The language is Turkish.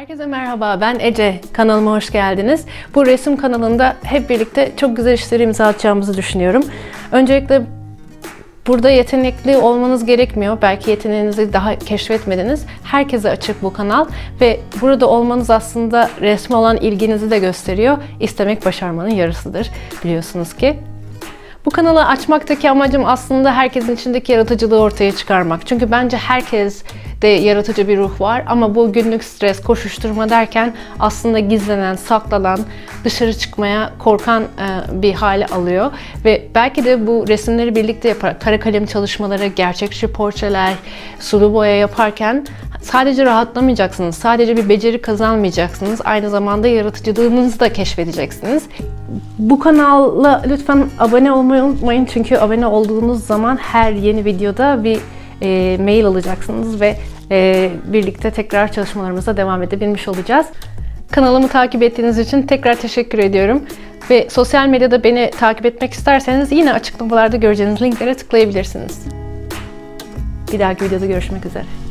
Herkese merhaba, ben Ece. Kanalıma hoş geldiniz. Bu resim kanalında hep birlikte çok güzel işleri imza atacağımızı düşünüyorum. Öncelikle burada yetenekli olmanız gerekmiyor. Belki yeteneğinizi daha keşfetmediniz. Herkese açık bu kanal ve burada olmanız aslında resme olan ilginizi de gösteriyor. İstemek başarmanın yarısıdır biliyorsunuz ki. Bu kanalı açmaktaki amacım aslında herkesin içindeki yaratıcılığı ortaya çıkarmak. Çünkü bence herkeste yaratıcı bir ruh var ama bu günlük stres, koşuşturma derken aslında gizlenen, saklanan, dışarı çıkmaya korkan bir hale alıyor. Ve belki de bu resimleri birlikte yaparak, kara kalem çalışmaları, gerçekçi portreler, sulu boya yaparken sadece rahatlamayacaksınız, sadece bir beceri kazanmayacaksınız, aynı zamanda yaratıcılığınızı da keşfedeceksiniz. Bu kanala lütfen abone olmayı unutmayın çünkü abone olduğunuz zaman her yeni videoda bir mail alacaksınız ve birlikte tekrar çalışmalarımıza devam edebilmiş olacağız. Kanalımı takip ettiğiniz için tekrar teşekkür ediyorum. Ve sosyal medyada beni takip etmek isterseniz yine açıklamalarda göreceğiniz linklere tıklayabilirsiniz. Bir dahaki videoda görüşmek üzere.